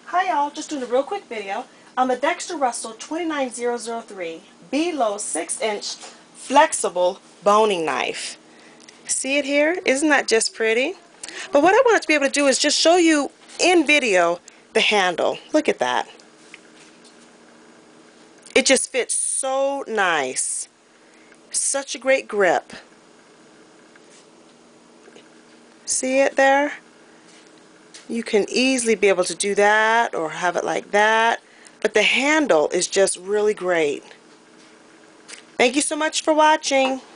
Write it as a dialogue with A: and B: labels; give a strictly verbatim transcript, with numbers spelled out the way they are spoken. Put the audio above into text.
A: Hi y'all, just doing a real quick video on the Dexter Russell two nine zero zero three B-Low six inch flexible boning knife. See it here? Isn't that just pretty? But what I wanted to be able to do is just show you in video the handle. Look at that. It just fits so nice. Such a great grip. See it there? You can easily be able to do that or have it like that. But the handle is just really great. Thank you so much for watching.